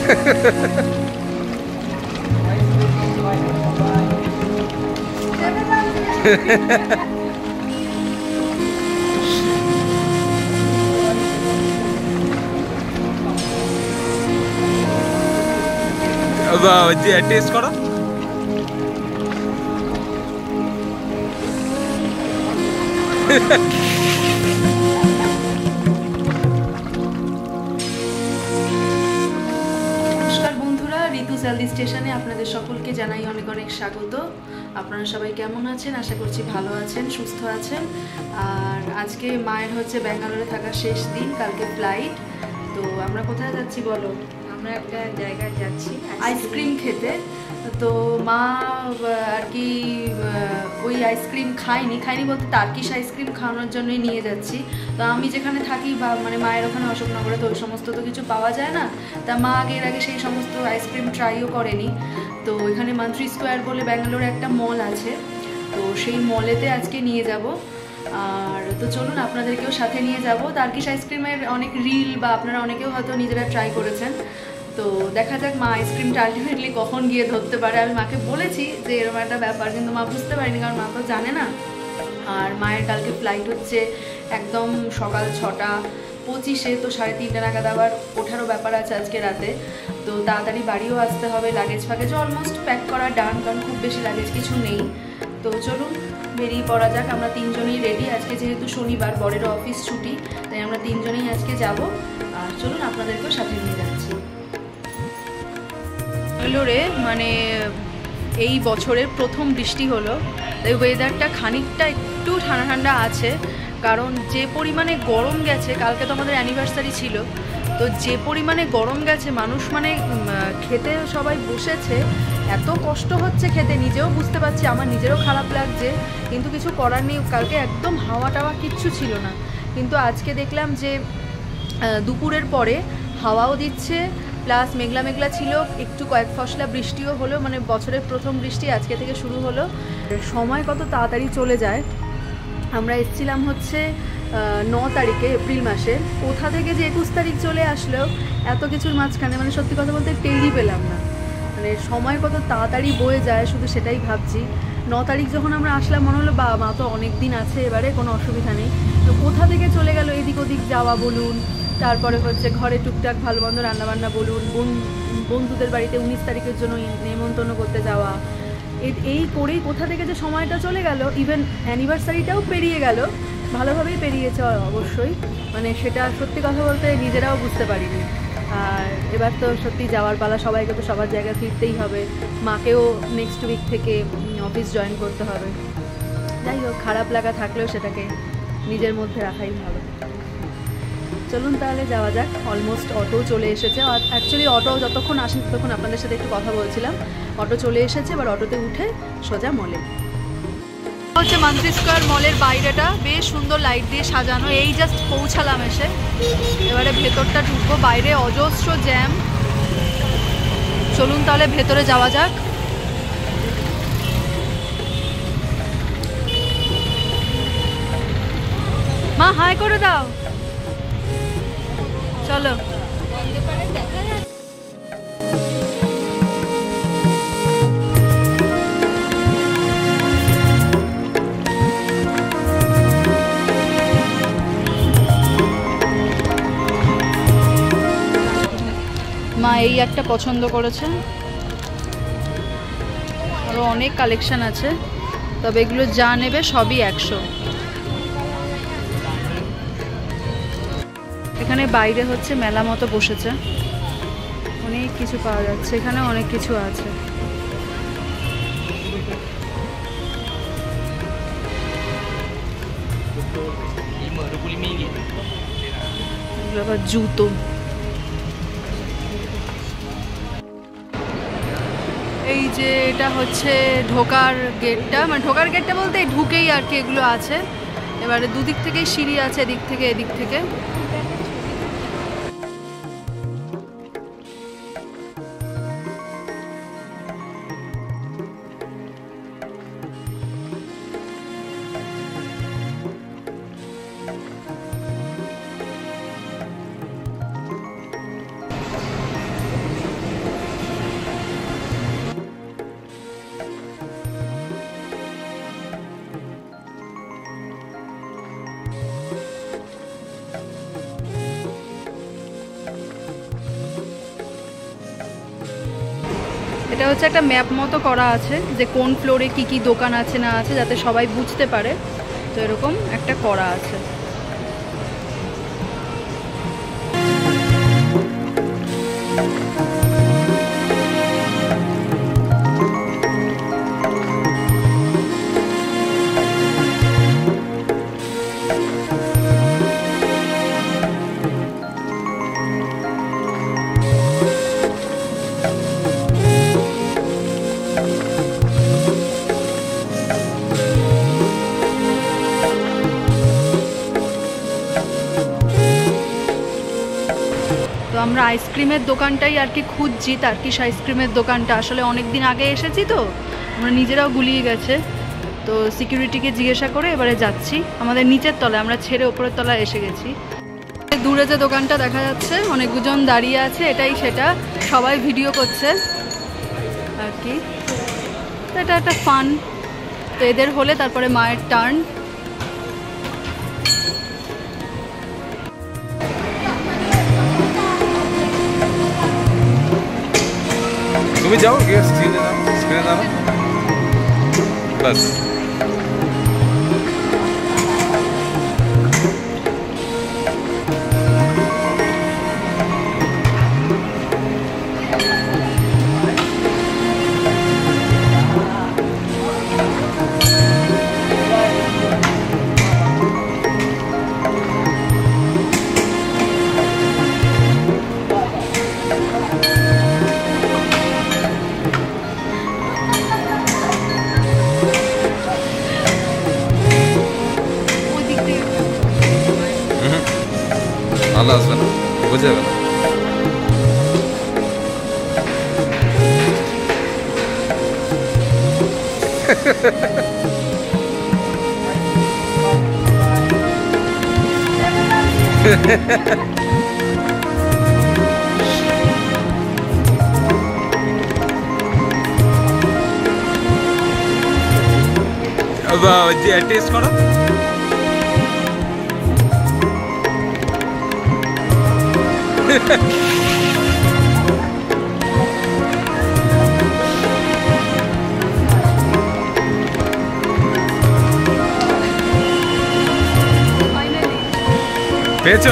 Test করো। ঋতুস healthy স্টেশনে আপনাদের সকলকে জানাই অনেক অনেক স্বাগত। আপনারা সবাই কেমন আছেন? আশা করছি ভালো আছেন, সুস্থ আছেন। আর আজকে মায়ের হচ্ছে ব্যাঙ্গালোরে থাকার শেষ দিন, কালকে ফ্লাইট। তো আমরা কোথায় যাচ্ছি বলো? আমরা একটা জায়গায় যাচ্ছি আইসক্রিম খেতে। তো মা আর কি ওই আইসক্রিম খাইনি বলতে টার্কিশ আইসক্রিম খাওয়ানোর জন্যই নিয়ে যাচ্ছি। তো আমি যেখানে থাকি বা মানে মায়ের ওখানে অশোকনগরে, তো ওই সমস্ত তো কিছু পাওয়া যায় না। তা মা এর আগে সেই সমস্ত আইসক্রিম ট্রাইও করেনি। তো এখানে মান্ত্রি স্কোয়ার বলে ব্যাঙ্গালোরে একটা মল আছে, তো সেই মলেতে আজকে নিয়ে যাব। আর তো চলুন আপনাদেরকেও সাথে নিয়ে যাব। টার্কিশ আইসক্রিমের অনেক রিল বা আপনারা অনেকেও হয়তো নিজেরা ট্রাই করেছেন। তো দেখা যাক মা আইসক্রিমটা আলটিমেটলি কখন গিয়ে ধরতে পারে। আমি মাকে বলেছি যে এরকম একটা ব্যাপার, কিন্তু মা বুঝতে পারেনি, কারণ মা তো জানে না। আর মায়ের কালকে ফ্লাইট হচ্ছে একদম সকাল 6:25, তো 3:30 নাগাদ আবার ওঠারও ব্যাপার আছে আজকে রাতে। তো তাড়াতাড়ি বাড়িও আসতে হবে। লাগেজ ফাগেজ অলমোস্ট প্যাক করা ডান, কারণ খুব বেশি লাগেজ কিছু নেই। তো চলুন বেরিয়ে পড়া যাক। আমরা তিনজনেই রেডি। আজকে যেহেতু শনিবার, বরেরও অফিস ছুটি, তাই আমরা তিনজনেই আজকে যাব। আর চলুন আপনাদেরকেও সাথে নিয়ে যাচ্ছি। ব্যাঙ্গালোরে মানে এই বছরের প্রথম বৃষ্টি হলো, তাই ওয়েদারটা খানিকটা একটু ঠান্ডা ঠান্ডা আছে। কারণ যে পরিমাণে গরম গেছে, কালকে তো আমাদের অ্যানিভার্সারি ছিল, তো যে পরিমাণে গরম গেছে মানুষ মানে খেতে সবাই বসেছে, এত কষ্ট হচ্ছে খেতে, নিজেও বুঝতে পারছি, আমার নিজেরও খারাপ লাগছে, কিন্তু কিছু করার নেই। কালকে একদম হাওয়া টাওয়া কিচ্ছু ছিল না, কিন্তু আজকে দেখলাম যে দুপুরের পরে হাওয়াও দিচ্ছে, প্লাস মেঘলা মেঘলা ছিল, একটু কয়েক ফসলা বৃষ্টিও হলো। মানে বছরের প্রথম বৃষ্টি আজকে থেকে শুরু হলো। সময় কত তাড়াতাড়ি চলে যায়। আমরা এসেছিলাম হচ্ছে 9 তারিখে, এপ্রিল মাসে। কোথা থেকে যে 21 তারিখ চলে আসলো এত কিছুর মাঝখানে, মানে সত্যি কথা বলতে টেরই পেলাম না। মানে সময় কত তাড়াতাড়ি বয়ে যায়, শুধু সেটাই ভাবছি। 9 তারিখ যখন আমরা আসলাম মনে হলো বা মা তো অনেক দিন আছে, এবারে কোনো অসুবিধা নেই। তো কোথা থেকে চলে গেল, এদিক ওদিক যাওয়া বলুন, তারপরে হচ্ছে ঘরে টুকটাক ভালো মন্দ রান্নাবান্না বলুন, বন্ধুদের বাড়িতে 19 তারিখের জন্য নেমন্তন্ন করতে যাওয়া, এই করেই কোথা থেকে যে সময়টা চলে গেল। ইভেন অ্যানিভার্সারিটাও পেরিয়ে গেল, ভালোভাবেই পেরিয়েছে অবশ্যই। মানে সেটা সত্যি কথা বলতে নিজেরাও বুঝতে পারিনি। আর এবার তো সত্যি যাওয়ার পালা, সবাইকে তো সবার জায়গায় ফিরতেই হবে। মাকেও নেক্সট উইক থেকে অফিস জয়েন করতে হবে। যাই হোক, খারাপ লাগা থাকলেও সেটাকে নিজের মধ্যে রাখাই ভালো। চলুন তাহলে যাওয়া যাক। অলমোস্ট অটো চলে এসেছে। আর অ্যাকচুয়ালি অটো যতক্ষণ আসেন ততক্ষণ আপনাদের সাথে একটু কথা বলছিলাম। অটো চলে এসেছে, এবার অটোতে উঠে সোজা মলে। হচ্ছে মান্ত্রি স্কোয়ার মলের বাইরেটা বেশ সুন্দর লাইট দিয়ে সাজানো। এই জাস্ট পৌঁছালাম এসে, এবারে ভেতরটা ঢুকবো। বাইরে অজস্র জ্যাম। চলুন তাহলে ভেতরে যাওয়া যাক। মা হাই করে দাও। চলো। মা এই একটা পছন্দ করেছে, আরও অনেক কালেকশন আছে, তবে এগুলো যা নেবে সবই 100। এখানে বাইরে হচ্ছে মেলা মতো বসেছে, অনেক কিছু পাওয়া যাচ্ছে, এখানে অনেক কিছু আছে। আবার জুতো। এই যে এটা হচ্ছে ঢোকার গেটটা, মানে ঢোকার গেটটা বলতে ঢুকেই আর কি এগুলো আছে। এবারে দুদিক থেকেই সিঁড়ি আছে, এদিক থেকে এদিক থেকে। এটা হচ্ছে একটা ম্যাপ মতো করা আছে যে কোন ফ্লোরে কি কি দোকান আছে না আছে, যাতে সবাই বুঝতে পারে। তো এরকম একটা করা আছে। আমরা আইসক্রিমের দোকানটাই আর কি খুঁজছি, টার্কিশ আইসক্রিমের দোকানটা। আসলে অনেক দিন আগে এসেছি তো আমরা নিজেরাও গুলিয়ে গেছে, তো সিকিউরিটিকে জিজ্ঞাসা করে এবারে যাচ্ছি আমাদের নিচের তলায়। আমরা ছেড়ে ওপরের তলায় এসে গেছি। দূরে যে দোকানটা দেখা যাচ্ছে অনেকজন দাঁড়িয়ে আছে, এটাই সেটা, সবাই ভিডিও করছে আর কি। তো এটা একটা ফান। তো এদের হলে তারপরে মায়ের টার্ন। তুমি যাও গিয়ে স্ক্রিনে নাও বাস। ভালো আসবে না, বুঝে যাবে না। টেস্ট করো। পেয়েছো?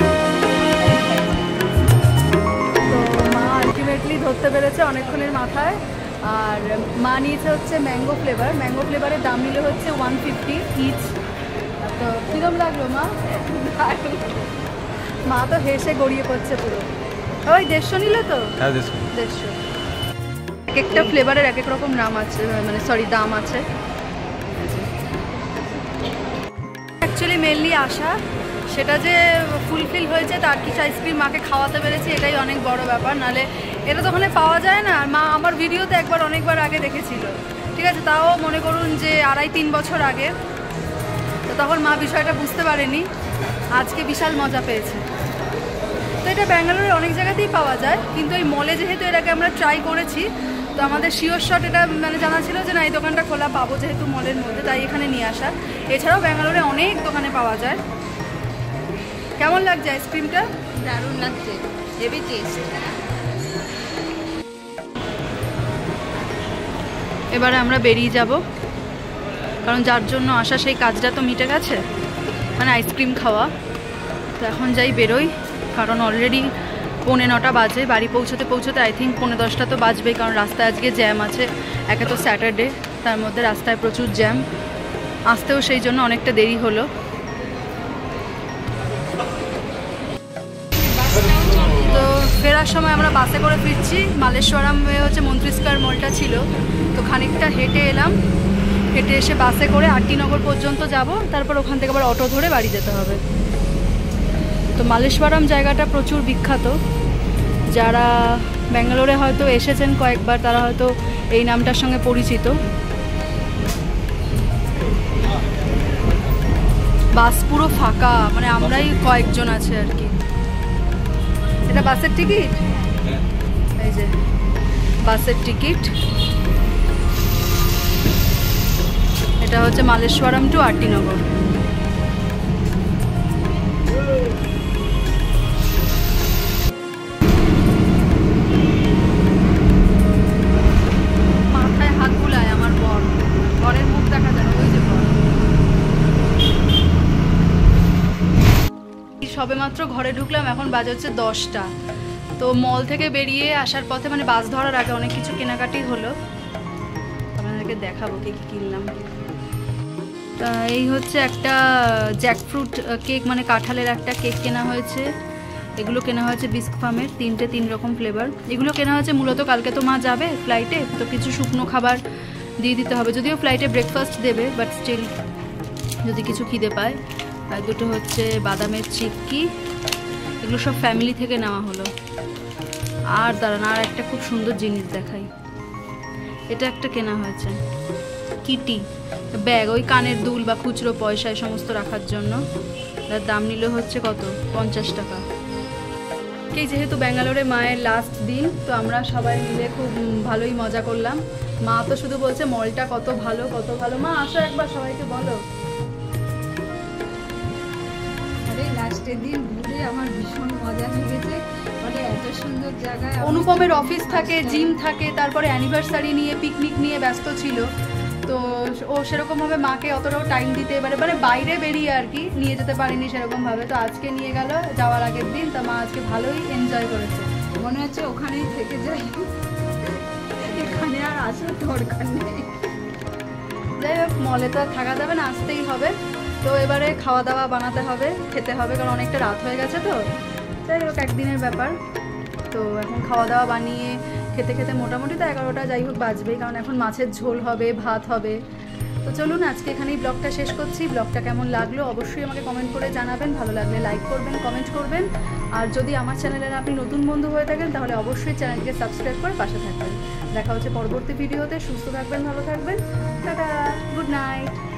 তো মা আলটিমেটলি ধরতে পেরেছে অনেকক্ষণের মাথায়। আর মা নিয়েছে হচ্ছে ম্যাঙ্গো ফ্লেভার। ম্যাঙ্গো ফ্লেভারের দাম নিলে হচ্ছে 150 ইচ। তো কীরকম লাগলো মা? মা তো হেসে গড়িয়ে পড়ছে পুরো। ওই 150 নিলে তো? হ্যাঁ 150। এক একটা ফ্লেভারের এক এক রকম নাম আছে, মানে সরি দাম আছে। অ্যাকচুয়ালি মেনলি আশা সেটা যে ফুলফিল হয়েছে, টার্কিশ আইসক্রিম মাকে খাওয়াতে পেরেছি, এটাই অনেক বড় ব্যাপার। নাহলে এটা তো ওখানে পাওয়া যায় না। মা আমার ভিডিওতে একবার অনেকবার আগে দেখেছিল, ঠিক আছে, তাও মনে করুন যে 2.5-3 বছর আগে। তো তখন মা বিষয়টা বুঝতে পারেনি, আজকে বিশাল মজা পেয়েছে। তো এটা ব্যাঙ্গালোরের অনেক জায়গাতেই পাওয়া যায়, কিন্তু এই মলে যেহেতু এর আগে আমরা ট্রাই করেছি, তো আমাদের শিওর শট এটা মানে জানা ছিল যে না এই দোকানটা খোলা পাবো যেহেতু মলের মধ্যে, তাই এখানে নিয়ে আসা। এছাড়াও ব্যাঙ্গালোরে অনেক দোকানে পাওয়া যায়। কেমন লাগছে আইসক্রিমটা? দারুণ লাগছে, হেভি টেস্ট। এবারে আমরা বেরিয়ে যাব, কারণ যার জন্য আসা সেই কাজটা তো মিটে গেছে, মানে আইসক্রিম খাওয়া। তো এখন যাই বেরোই, কারণ অলরেডি 9:45 বাজে। বাড়ি পৌঁছতে পৌঁছতে আই থিঙ্ক 10:45 তো বাজবেই, কারণ রাস্তায় আজকে জ্যাম আছে। একে তো স্যাটারডে, তার মধ্যে রাস্তায় প্রচুর জ্যাম, আসতেও সেই জন্য অনেকটা দেরি হলো। তো ফেরার সময় আমরা বাসে করে ফিরছি। মালেশ্বরম হচ্ছে মন্ত্রিস্কার মলটা ছিল, তো খানিকটা হেঁটে এলাম। হেঁটে এসে বাসে করে আরটিনগর পর্যন্ত যাব, তারপর ওখান থেকে আবার অটো ধরে বাড়ি যেতে হবে। তো মালেশ্বরম জায়গাটা প্রচুর বিখ্যাত। যারা ব্যাঙ্গালোরে হয়তো এসেছেন কয়েকবার, তারা হয়তো এই নামটার সঙ্গে পরিচিত। বাস পুরো ফাঁকা, মানে আমরাই কয়েকজন আছে আর কি। এটা বাসের টিকিট, এই যে বাসের টিকিট। এটা হচ্ছে মালেশ্বরম টু আরটিনগর। সবেমাত্র ঘরে ঢুকলাম, এখন বাজে হচ্ছে 10টা। তো মল থেকে বেরিয়ে আসার পথে মানে বাস ধরার আগে অনেক কিছু কেনাকাটি হলো, আপনাদেরকে দেখাবো কি কিনলাম। তা এই হচ্ছে একটা জ্যাকফ্রুট কেক, মানে কাঁঠালের একটা কেক কেনা হয়েছে। এগুলো কেনা হয়েছে বিস্ক ফার্মের, 3 রকম ফ্লেভার। এগুলো কেনা হয়েছে মূলত কালকে তো মা যাবে ফ্লাইটে, তো কিছু শুকনো খাবার দিয়ে দিতে হবে, যদিও ফ্লাইটে ব্রেকফাস্ট দেবে, বাট স্টিল যদি কিছু খিদে পায়। আর দুটো হচ্ছে বাদামের চিক্কি, এগুলো সব ফ্যামিলি থেকে নেওয়া হলো। আর দাঁড়ান, আর একটা খুব সুন্দর জিনিস দেখাই, এটা একটা কেনা হয়েছে কিটি ব্যাগ, ওই কানের দুল বা খুচরো পয়সা এই সমস্ত রাখার জন্য। তার দাম নিল হচ্ছে কত, 50 টাকা। এই যেহেতু ব্যাঙ্গালোরে মায়ের লাস্ট দিন, তো আমরা সবাই মিলে খুব ভালোই মজা করলাম। মা তো শুধু বলছে মলটা কত ভালো কত ভালো। মা আসো একবার, সবাইকে বলো। আরে লাস্টের দিন ঘুরে আমার ভীষণ মজা লেগেছে, মানে এত সুন্দর জায়গায়। অনুপমের অফিস থাকে, জিম থাকে, তারপরে অ্যানিভার্সারি নিয়ে পিকনিক নিয়ে ব্যস্ত ছিল, তো ও সেরকমভাবে মাকে অতটাও টাইম দিতে এবারে মানে বাইরে বেরিয়ে আর কি নিয়ে যেতে পারিনি সেরকমভাবে। তো আজকে নিয়ে গেল যাওয়ার আগের দিন, তো মা আজকে ভালোই এনজয় করেছে। মনে হচ্ছে ওখানেই থেকে যাই, এখানে আর আসার দরকার নেই। যাই হোক, মলে তো আর থাকা যাবে না, আসতেই হবে। তো এবারে খাওয়া দাওয়া বানাতে হবে, খেতে হবে, কারণ অনেকটা রাত হয়ে গেছে। তো যাই হোক, একদিনের ব্যাপার। তো এখন খাওয়া দাওয়া বানিয়ে খেতে খেতে মোটামুটি তো 11টা যাই হোক বাজবেই, কারণ এখন মাছের ঝোল হবে, ভাত হবে। তো চলুন আজকে এখানেই ব্লগটা শেষ করছি। ব্লগটা কেমন লাগলো অবশ্যই আমাকে কমেন্ট করে জানাবেন, ভালো লাগলে লাইক করবেন, কমেন্ট করবেন। আর যদি আমার চ্যানেলের আপনি নতুন বন্ধু হয়ে থাকেন তাহলে অবশ্যই চ্যানেলকে সাবস্ক্রাইব করে পাশে থাকবেন। দেখা হচ্ছে পরবর্তী ভিডিওতে। সুস্থ থাকবেন, ভালো থাকবেন, টাটা, গুড নাইট।